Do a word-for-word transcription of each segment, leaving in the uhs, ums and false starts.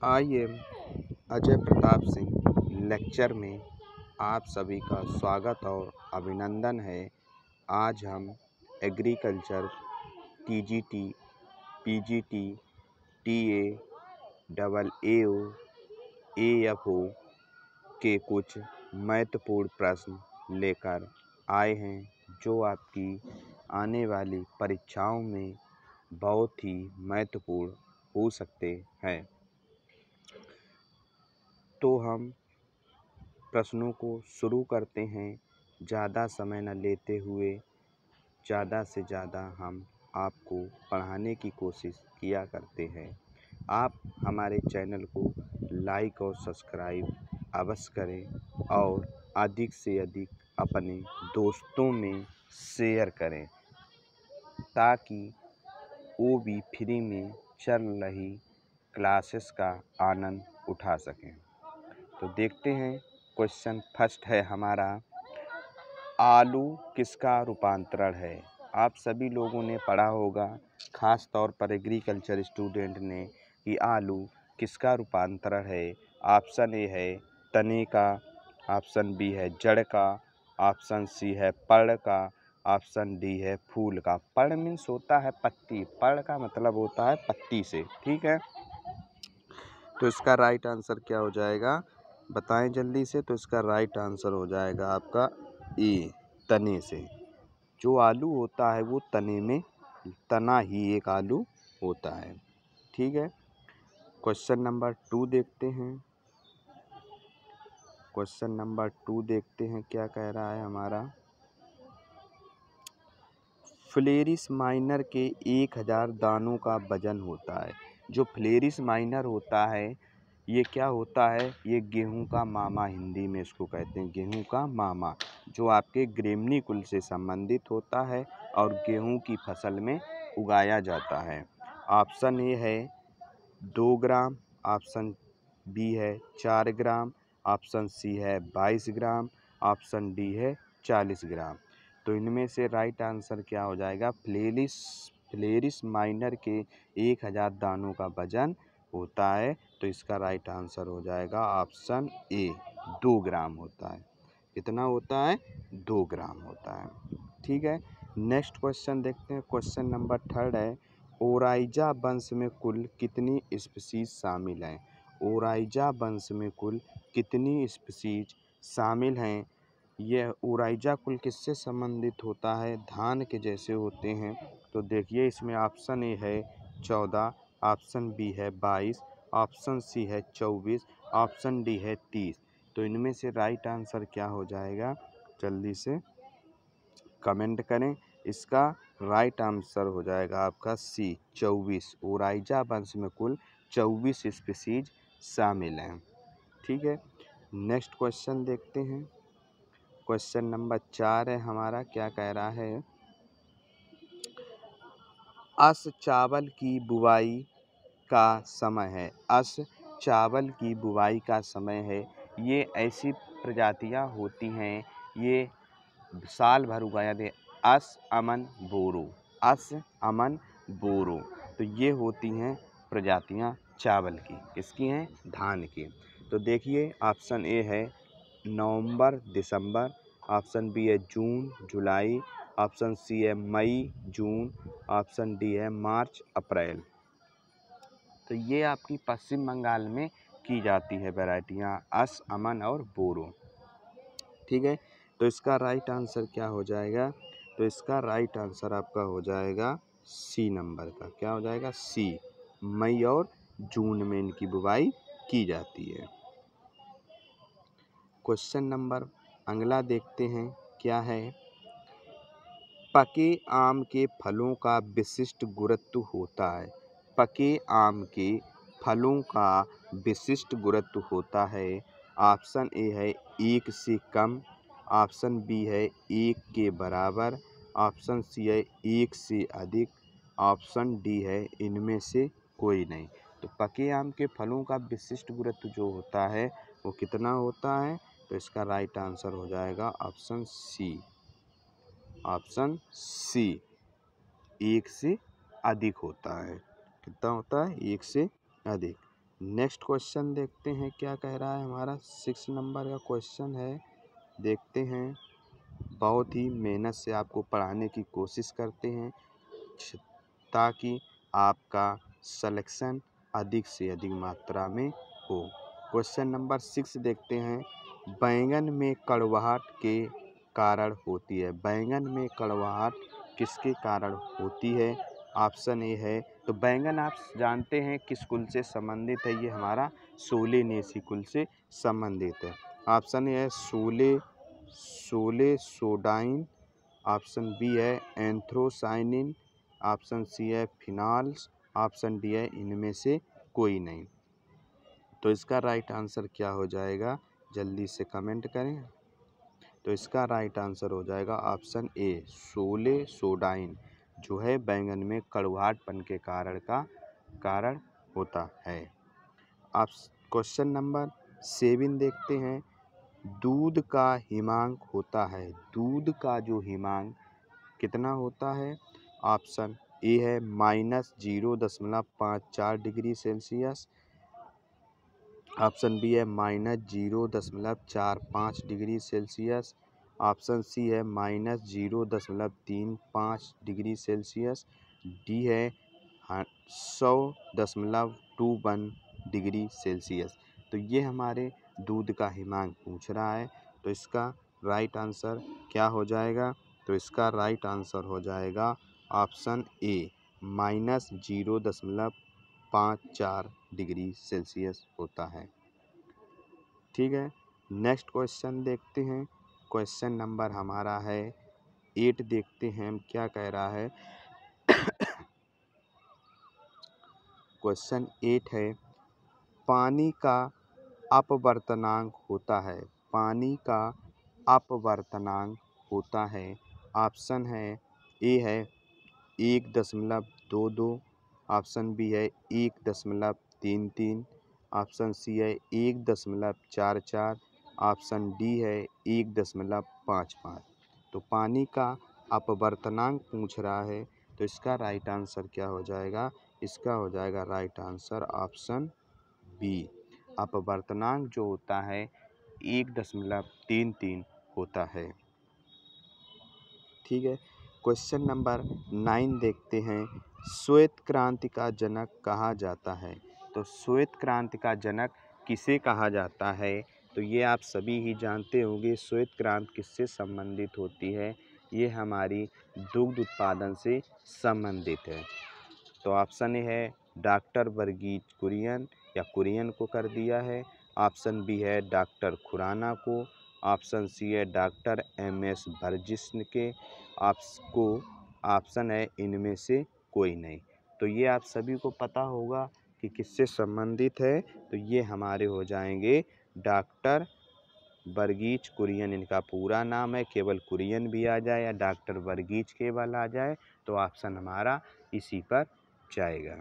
I am Ajay Pratap Singh lecture में आप सभी का स्वागत और अभिनंदन है। आज हम agriculture TGT, PGT, TA, double AO, AFO के कुछ महत्वपूर्ण प्रश्न लेकर आए हैं जो आपकी आने वाली परीक्षाओं में बहुत ही महत्वपूर्ण हो सकते हैं। तो हम प्रश्नों को शुरू करते हैं। ज़्यादा समय न लेते हुए ज़्यादा से ज़्यादा हम आपको पढ़ाने की कोशिश किया करते हैं। आप हमारे चैनल को लाइक और सब्सक्राइब अवश्य करें और अधिक से अधिक अपने दोस्तों में शेयर करें ताकि वो भी फ्री में चल रही क्लासेस का आनंद उठा सकें। तो देखते हैं, क्वेश्चन फर्स्ट है हमारा, आलू किसका रूपांतरण है। आप सभी लोगों ने पढ़ा होगा, ख़ास तौर पर एग्रीकल्चर स्टूडेंट ने, कि आलू किसका रूपांतरण है। ऑप्शन ए है तने का, ऑप्शन बी है जड़ का, ऑप्शन सी है पर्ण का, ऑप्शन डी है फूल का। पर्ण मीन्स होता है पत्ती, पर्ण का मतलब होता है पत्ती से, ठीक है। तो इसका राइट आंसर क्या हो जाएगा, बताएं जल्दी से। तो इसका राइट आंसर हो जाएगा आपका ए, तने से। जो आलू होता है वो तने में, तना ही एक आलू होता है, ठीक है। क्वेश्चन नंबर टू देखते हैं। क्वेश्चन नंबर टू देखते हैं क्या कह रहा है हमारा। फ्लेरिस माइनर के एक हजार दानों का वजन होता है। जो फ्लेरिस माइनर होता है ये क्या होता है, ये गेहूं का मामा, हिंदी में इसको कहते हैं गेहूं का मामा, जो आपके ग्रेमनी कुल से संबंधित होता है और गेहूं की फसल में उगाया जाता है। ऑप्शन ए है दो ग्राम, ऑप्शन बी है चार ग्राम, ऑप्शन सी है बाईस ग्राम, ऑप्शन डी है चालीस ग्राम। तो इनमें से राइट आंसर क्या हो जाएगा, फ्लेरिस फ्लेरिस माइनर के एक हज़ार दानों का वजन होता है। तो इसका राइट आंसर हो जाएगा ऑप्शन ए, दो ग्राम होता है। कितना होता है, दो ग्राम होता है, ठीक है। नेक्स्ट क्वेश्चन देखते हैं। क्वेश्चन नंबर थर्ड है, ओराइजा वंश में कुल कितनी स्पीशीज शामिल हैं। ओराइजा वंश में कुल कितनी स्पीशीज शामिल हैं। यह ओराइजा कुल किससे संबंधित होता है, धान के जैसे होते हैं। तो देखिए इसमें ऑप्शन ए है चौदह, ऑप्शन बी है बाईस, ऑप्शन सी है चौबीस, ऑप्शन डी है तीस। तो इनमें से राइट आंसर क्या हो जाएगा, जल्दी से कमेंट करें। इसका राइट आंसर हो जाएगा आपका सी, चौबीस। ओराइजा वंश में कुल चौबीस स्पीशीज शामिल हैं, ठीक है। नेक्स्ट क्वेश्चन देखते हैं। क्वेश्चन नंबर चार है हमारा, क्या कह रहा है, अस चावल की बुवाई का समय है। अस चावल की बुवाई का समय है। ये ऐसी प्रजातियां होती हैं, ये साल भर उगाया दे। अस, अमन, बोरो, अस, अमन, बोरो। तो ये होती हैं प्रजातियां चावल की, किसकी हैं, धान की। तो देखिए ऑप्शन ए है नवंबर दिसंबर, ऑप्शन बी है जून जुलाई, ऑप्शन सी है मई जून, ऑप्शन डी है मार्च अप्रैल। तो ये आपकी पश्चिम बंगाल में की जाती है वैरायटियाँ, अस, अमन और बोरो, ठीक है। तो इसका राइट आंसर क्या हो जाएगा, तो इसका राइट आंसर आपका हो जाएगा सी नंबर का। क्या हो जाएगा, सी, मई और जून में इनकी बुवाई की जाती है। क्वेश्चन नंबर अगला देखते हैं, क्या है, पके आम के फलों का विशिष्ट गुरुत्व होता है। पके आम के फलों का विशिष्ट गुरुत्व होता है। ऑप्शन ए है एक से कम, ऑप्शन बी है एक के बराबर, ऑप्शन सी है एक से अधिक, ऑप्शन डी है इनमें से कोई नहीं। तो पके आम के फलों का विशिष्ट गुरुत्व जो होता है वो कितना होता है। तो इसका राइट आंसर हो जाएगा ऑप्शन सी, ऑप्शन सी, एक से अधिक होता है। कितना होता है, एक से अधिक। नेक्स्ट क्वेश्चन देखते हैं क्या कह रहा है हमारा। सिक्स नंबर का क्वेश्चन है, देखते हैं। बहुत ही मेहनत से आपको पढ़ाने की कोशिश करते हैं ताकि आपका सिलेक्शन अधिक से अधिक मात्रा में हो। क्वेश्चन नंबर सिक्स देखते हैं। बैंगन में कड़वाहट के कारण होती है। बैंगन में कड़वाहट किसके कारण होती है? ऑप्शन ए है, तो बैंगन आप जानते हैं किस कुल से संबंधित है, ये हमारा सोलेनेसी कुल से संबंधित है। ऑप्शन ए है सोले सोलेसोडाइन, ऑप्शन बी है एंथ्रोसाइनिन, ऑप्शन सी है फिनाल्स, ऑप्शन डी है इनमें से कोई नहीं। तो इसका राइट आंसर क्या हो जाएगा, जल्दी से कमेंट करें। तो इसका राइट आंसर हो जाएगा ऑप्शन ए सोलेसोडाइन, जो है बैंगन में कड़वाहटपन के कारण का कारण होता है। आप क्वेश्चन नंबर सेवन देखते हैं। दूध का हिमांक होता है। दूध का जो हिमांक कितना होता है? ऑप्शन ए है माइनस जीरो दशमलव पाँच चार डिग्री सेल्सियस, ऑप्शन बी है माइनस जीरो दशमलव चार पाँच डिग्री सेल्सियस, ऑप्शन सी है माइनस जीरो दशमलव तीन पाँच डिग्री सेल्सियस, डी है सौ दशमलव टू वन डिग्री सेल्सियस। तो ये हमारे दूध का हिमांक पूछ रहा है। तो इसका राइट आंसर क्या हो जाएगा? तो इसका राइट आंसर हो जाएगा ऑप्शन ए माइनस जीरो दशमलव पाँच चार डिग्री सेल्सियस होता है। ठीक है, नेक्स्ट क्वेश्चन देखते हैं। क्वेश्चन नंबर हमारा है एट, देखते हैं हम क्या कह रहा है। क्वेश्चन एट है, पानी का अपवर्तनांक होता है। पानी का अपवर्तनांक होता है। ऑप्शन है ए है एक दशमलव दो दो, ऑप्शन बी है एक दशमलव तीन तीन, ऑप्शन सी है एक दशमलव चार चार, ऑप्शन डी है एक दशमलव पाँच पाँच। तो पानी का अपवर्तनांक पूछ रहा है, तो इसका राइट आंसर क्या हो जाएगा? इसका हो जाएगा राइट आंसर ऑप्शन बी, अपवर्तनांक जो होता है एक दशमलव तीन तीन होता है। ठीक है, क्वेश्चन नंबर नाइन देखते हैं। श्वेत क्रांति का जनक कहा जाता है। तो श्वेत क्रांति का जनक किसे कहा जाता है? तो ये आप सभी ही जानते होंगे श्वेत क्रांति किससे संबंधित होती है। ये हमारी दुग्ध उत्पादन से संबंधित है। तो ऑप्शन ए है डॉक्टर वर्गीज कुरियन या कुरियन को कर दिया है, ऑप्शन बी है डॉक्टर खुराना को, ऑप्शन सी है डॉक्टर एम एस वर्जिष्ण के, आपको ऑप्शन है इनमें से कोई नहीं। तो ये आप सभी को पता होगा कि किससे संबंधित है। तो ये हमारे हो जाएंगे डॉक्टर वर्गीज कुरियन, इनका पूरा नाम है। केवल कुरियन भी आ जाए या डॉक्टर वर्गीज केवल आ जाए तो ऑप्शन हमारा इसी पर जाएगा।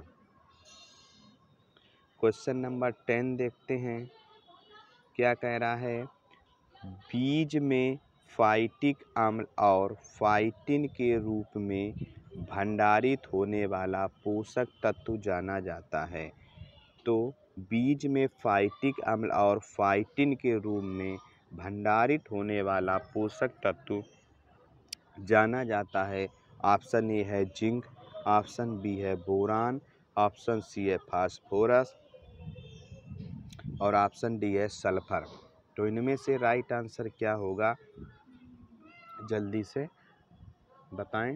क्वेश्चन नंबर टेन देखते हैं क्या कह रहा है। बीज में फाइटिक अम्ल और फाइटिन के रूप में भंडारित होने वाला पोषक तत्व जाना जाता है। तो बीज में फाइटिक अम्ल और फाइटिन के रूप में भंडारित होने वाला पोषक तत्व जाना जाता है। ऑप्शन ए है जिंक, ऑप्शन बी है बोरान, ऑप्शन सी है फास्फोरस और ऑप्शन डी है सल्फर। तो इनमें से राइट आंसर क्या होगा, जल्दी से बताएं।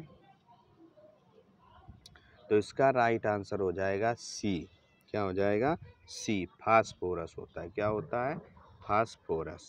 तो इसका राइट आंसर हो जाएगा सी। क्या हो जाएगा? सी, फास्फोरस होता है। क्या होता है? फास्फोरस।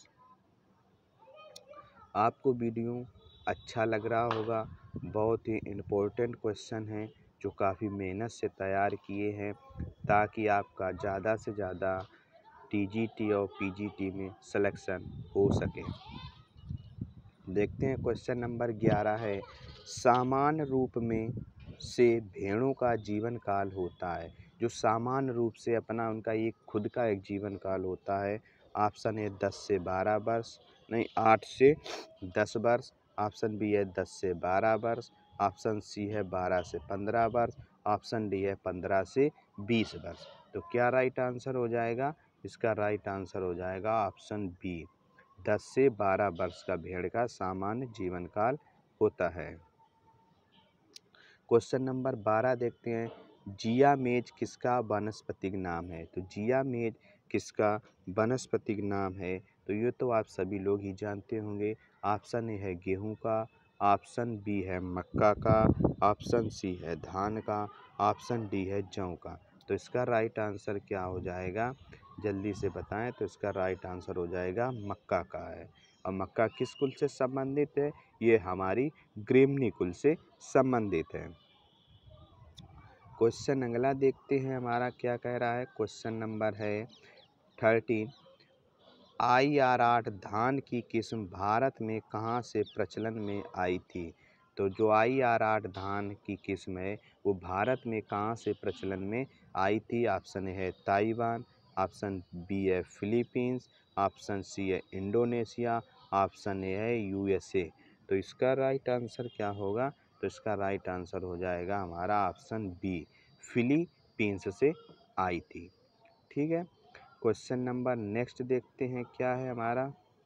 आपको वीडियो अच्छा लग रहा होगा। बहुत ही इम्पोर्टेंट क्वेश्चन है जो काफ़ी मेहनत से तैयार किए हैं ताकि आपका ज़्यादा से ज़्यादा टीजीटी और पीजीटी में सिलेक्शन हो सके। देखते हैं क्वेश्चन नंबर ग्यारह है। सामान्य रूप में से भेड़ों का जीवन काल होता है। जो सामान्य रूप से अपना उनका एक खुद का एक जीवन काल होता है। ऑप्शन है दस से बारह वर्ष, नहीं आठ से दस वर्ष, ऑप्शन बी है दस से बारह वर्ष, ऑप्शन सी है बारह से पंद्रह वर्ष, ऑप्शन डी है पंद्रह से बीस वर्ष। तो क्या राइट आंसर हो जाएगा? इसका राइट आंसर हो जाएगा ऑप्शन बी, दस से बारह वर्ष का भेड़ का सामान्य जीवन काल होता है। क्वेश्चन नंबर बारह देखते हैं, जिया मेज किसका वानस्पतिक नाम है? तो जिया मेज किसका वानस्पतिक नाम है? तो ये तो आप सभी लोग ही जानते होंगे। ऑप्शन ए है गेहूं का, ऑप्शन बी है मक्का का, ऑप्शन सी है धान का, ऑप्शन डी है जौ का। तो इसका राइट आंसर क्या हो जाएगा? जल्दी से बताएं। तो इसका राइट आंसर हो जाएगा मक्का का है। और मक्का किस कुल से संबंधित है? ये हमारी ग्रेमनी कुल से संबंधित है। क्वेश्चन अगला देखते हैं, हमारा क्या कह रहा है। क्वेश्चन नंबर है थर्टीन, आई आर आठ धान की किस्म भारत में कहाँ से प्रचलन में आई थी? तो जो आई आर आठ धान की किस्म है वो भारत में कहाँ से प्रचलन में आई थी? ऑप्शन ए है ताइवान, ऑप्शन बी है फिलीपींस, ऑप्शन सी है इंडोनेशिया, ऑप्शन ए है यूएसए। तो इसका राइट आंसर क्या होगा? तो इसका राइट आंसर हो जाएगा हमारा ऑप्शन बी, फिलीपींस से आई थी। ठीक है। क्वेश्चन नंबर नेक्स्ट देखते हैं क्या है हमारा।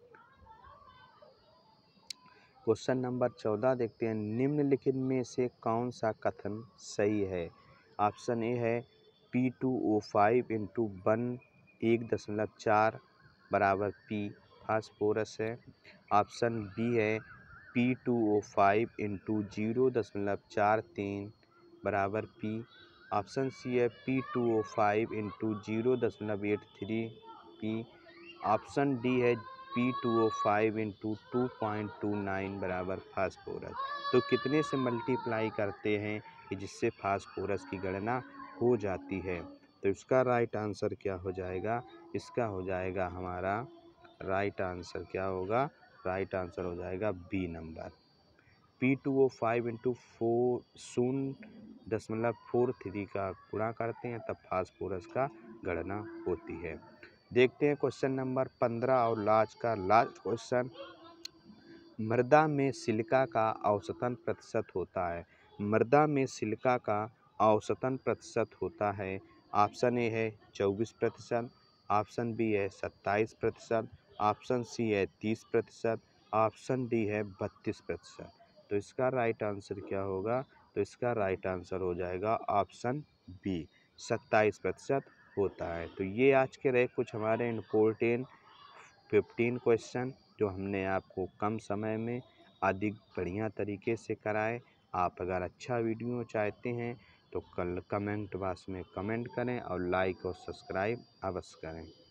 क्वेश्चन नंबर चौदह देखते हैं, निम्नलिखित में से कौन सा कथन सही है? ऑप्शन ए है P two O five into one एक दशमलव चार बराबर पी फास्फोरस है। ऑप्शन बी है P two O five into zero दशमलव चार तीन बराबर पी। ऑप्शन सी है P two O five into zero दशमलव eight three P. Option D है P two O five into two point two nine बराबर phosphorus. तो कितने से मल्टीप्लाई करते हैं कि जिससे फास्फोरस की गणना हो जाती है? तो इसका राइट आंसर क्या हो जाएगा? इसका हो जाएगा हमारा राइट आंसर क्या होगा? राइट आंसर हो जाएगा B number, P two O five into four शून्य दशमलव फोर थ्री का गुणा करते हैं तब फास्फोरस का गणना होती है। देखते हैं क्वेश्चन नंबर पंद्रह और लास्ट का लास्ट क्वेश्चन, मृदा में सिलिका का औसतन प्रतिशत होता है। मृदा में सिलिका का औसतन प्रतिशत होता है। ऑप्शन ए है चौबीस प्रतिशत, ऑप्शन बी है सत्ताईस प्रतिशत, ऑप्शन सी है तीस प्रतिशत, ऑप्शन डी है बत्तीस प्रतिशत। तो इसका राइट आंसर क्या होगा? तो इसका राइट आंसर हो जाएगा ऑप्शन बी, सत्ताईस प्रतिशत होता है। तो ये आज के रहे कुछ हमारे इम्पोर्टेंट फिफ्टीन क्वेश्चन जो हमने आपको कम समय में अधिक बढ़िया तरीके से कराए। आप अगर अच्छा वीडियो चाहते हैं तो कल कमेंट बॉक्स में कमेंट करें और लाइक और सब्सक्राइब अवश्य करें।